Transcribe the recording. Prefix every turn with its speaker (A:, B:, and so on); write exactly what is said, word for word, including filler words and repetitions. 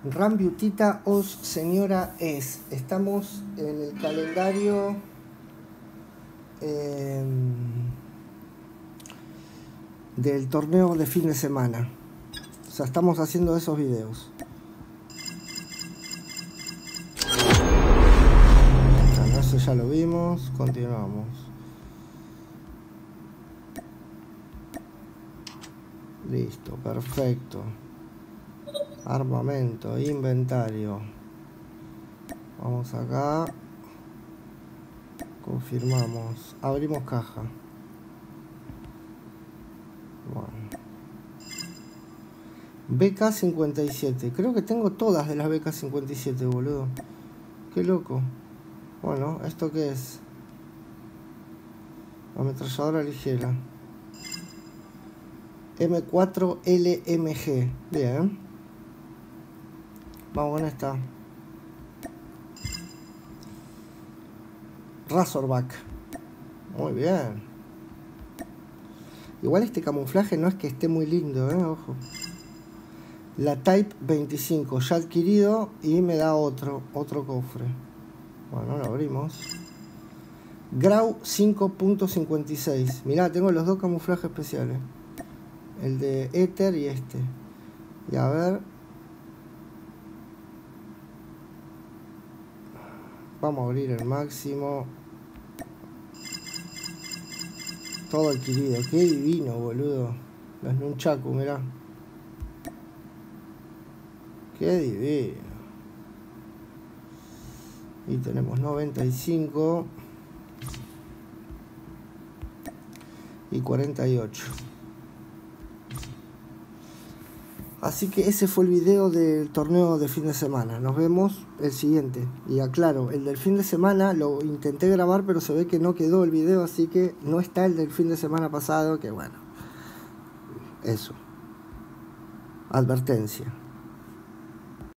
A: Rambiutita os señora es. Estamos en el calendario eh, del torneo de fin de semana. O sea, estamos haciendo esos videos. Bueno, eso ya lo vimos. Continuamos. Listo, perfecto. Armamento, inventario. Vamos acá. Confirmamos. Abrimos caja. Bueno. B K cincuenta y siete. Creo que tengo todas de las B K cincuenta y siete, boludo. Qué loco. Bueno, ¿esto qué es? Ametralladora ligera. M cuatro L M G. Bien. Vamos con esta. Razorback. Muy bien. Igual este camuflaje no es que esté muy lindo, ¿eh? Ojo. La Type veinticinco ya adquirido y me da otro, otro cofre. Bueno, lo abrimos. Grau cinco punto cincuenta y seis. Mirá, tengo los dos camuflajes especiales. El de Ether y este. Y a ver. Vamos a abrir el máximo. Todo adquirido. Qué divino, boludo. Los nunchaku, mirá. Qué divino. Y tenemos noventa y cinco. Y cuarenta y ocho. Así que ese fue el video del torneo de fin de semana. Nos vemos el siguiente. Y aclaro, el del fin de semana lo intenté grabar, pero se ve que no quedó el video, así que no está el del fin de semana pasado, que bueno. Eso. Advertencia.